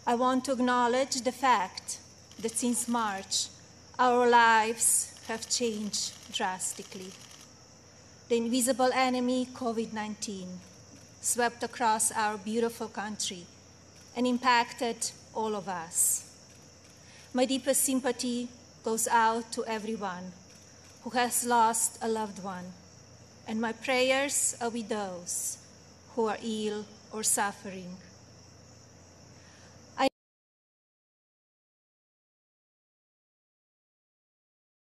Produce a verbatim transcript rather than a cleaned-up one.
I want to acknowledge the fact that since March, our lives have changed drastically. The invisible enemy, COVID nineteen, swept across our beautiful country and impacted all of us. My deepest sympathy goes out to everyone who has lost a loved one, and my prayers are with those who are ill or suffering.